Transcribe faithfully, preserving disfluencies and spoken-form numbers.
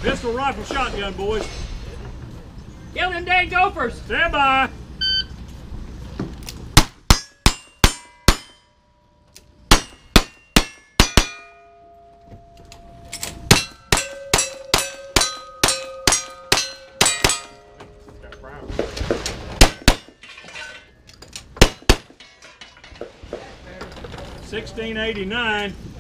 Pistol, rifle, shotgun, boys. Kill them dang gophers. Stand by. sixteen eighty-nine.